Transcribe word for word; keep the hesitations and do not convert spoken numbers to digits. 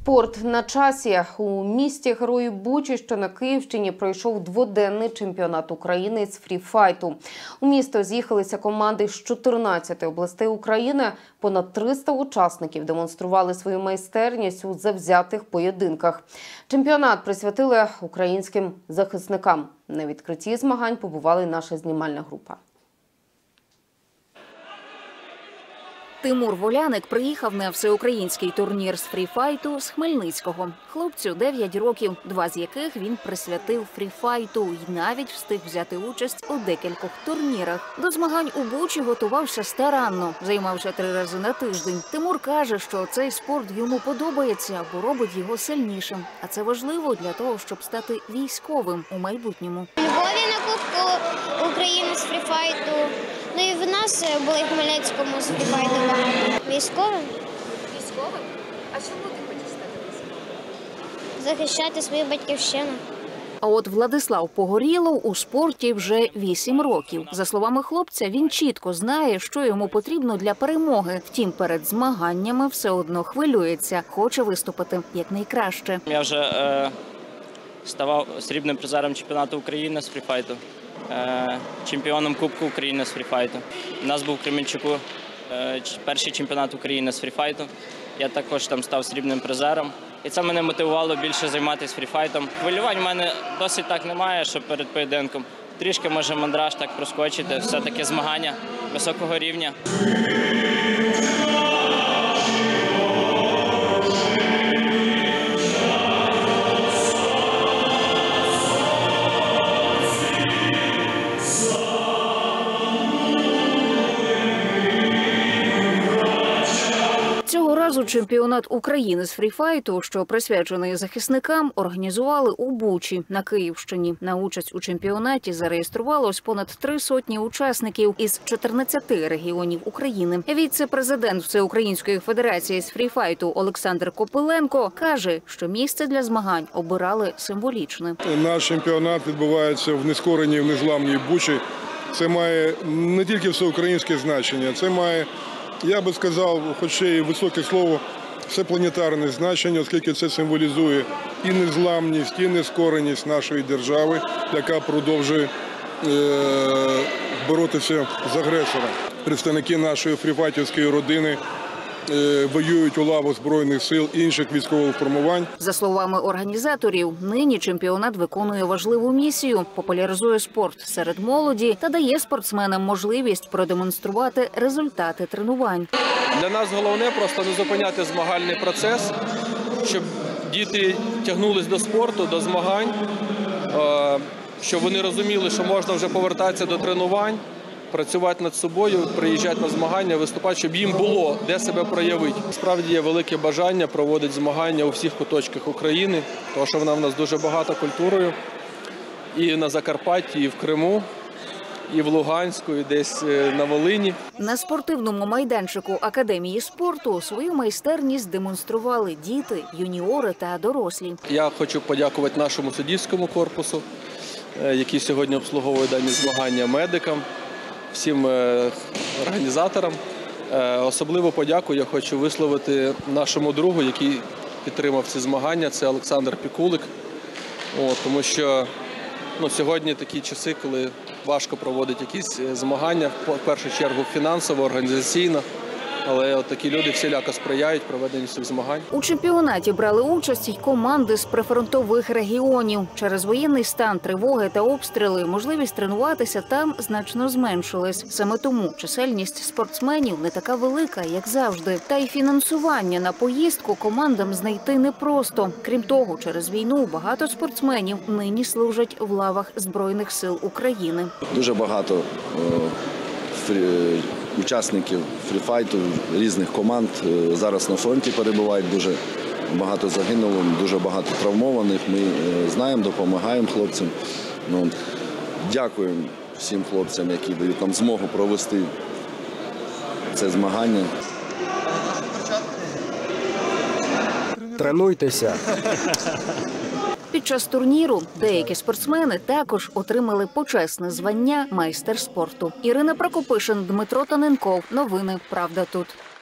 Спорт на часі. У місті Герої Бучі, що на Київщині, пройшов дводенний чемпіонат України з фріфайту. У місто з'їхалися команди з чотирнадцяти областей України. Понад триста учасників демонстрували свою майстерність у завзятих поєдинках. Чемпіонат присвятили українським захисникам. На відкритті змагань побувала й наша знімальна група. Тимур Воляник приїхав на всеукраїнський турнір з фріфайту з Хмельницького. Хлопцю дев'ять років, два з яких він присвятив фріфайту і навіть встиг взяти участь у декількох турнірах. До змагань у Бучі готувався старанно, займався три рази на тиждень. Тимур каже, що цей спорт йому подобається, бо робить його сильнішим. А це важливо для того, щоб стати військовим у майбутньому. Львові на Кубку України з фріфайту. Ну і в нас були в Хмельницькому з фріфайту багато. Військовим. Військовим? А чому ти хочеш стати військовим? Захищати свою батьківщину. А от Владислав Погорілов у спорті вже вісім років. За словами хлопця, він чітко знає, що йому потрібно для перемоги. Втім, перед змаганнями все одно хвилюється, хоче виступити якнайкраще. Я вже е, ставав срібним призером чемпіонату України з фріфайту, е, чемпіоном Кубку України з фріфайту. У нас був в Кременчуку е, перший чемпіонат України з фріфайту. Я також там став срібним призером. І це мене мотивувало більше займатися фріфайтом. Хвилювань в мене досить так немає, що перед поєдинком. Трішки може мандраж так проскочити, все-таки змагання високого рівня. Цього разу чемпіонат України з фріфайту, що присвячений захисникам, організували у Бучі на Київщині. На участь у чемпіонаті зареєструвалось понад три сотні учасників із чотирнадцяти регіонів України. Віце-президент Всеукраїнської федерації з фріфайту Олександр Копиленко каже, що місце для змагань обирали символічне. Наш чемпіонат відбувається в нескореній, в незламній Бучі. Це має не тільки всеукраїнське значення, це має, я би сказав, хоч і високе слово, всепланетарне значення, оскільки це символізує і незламність, і нескореність нашої держави, яка продовжує е- боротися з агресором. Представники нашої фріфайтівської родини воюють у лавах Збройних сил інших військових формувань. За словами організаторів, нині чемпіонат виконує важливу місію, популяризує спорт серед молоді та дає спортсменам можливість продемонструвати результати тренувань. Для нас головне просто не зупиняти змагальний процес, щоб діти тягнулись до спорту, до змагань, щоб вони розуміли, що можна вже повертатися до тренувань, працювати над собою, приїжджати на змагання, виступати, щоб їм було де себе проявити. Справді є велике бажання проводити змагання у всіх куточках України, тому що вона в нас дуже багата культурою. І на Закарпатті, і в Криму, і в Луганську, і десь на Волині. На спортивному майданчику Академії спорту свою майстерність демонстрували діти, юніори та дорослі. Я хочу подякувати нашому суддівському корпусу, який сьогодні обслуговує дані змагання, медикам, всім організаторам. Особливу подяку я хочу висловити нашому другу, який підтримав ці змагання, це Олександр Пікулик. О, тому що ну, сьогодні такі часи, коли важко проводити якісь змагання, в першу чергу фінансово, організаційно. Але от такі люди всіляко сприяють проведенню цих змагань. У чемпіонаті брали участь й команди з прифронтових регіонів. Через воєнний стан, тривоги та обстріли можливість тренуватися там значно зменшилась. Саме тому чисельність спортсменів не така велика, як завжди. Та й фінансування на поїздку командам знайти непросто. Крім того, через війну багато спортсменів нині служать в лавах Збройних сил України. Дуже багато учасників фріфайту різних команд зараз на фронті перебувають, дуже багато загинуло, дуже багато травмованих. Ми знаємо, допомагаємо хлопцям. Ну, дякуємо всім хлопцям, які дають нам змогу провести це змагання. Тренуйтеся. Під час турніру деякі спортсмени також отримали почесне звання майстер спорту. Ірина Прокопишин, Дмитро Таненков. Новини «Правда тут».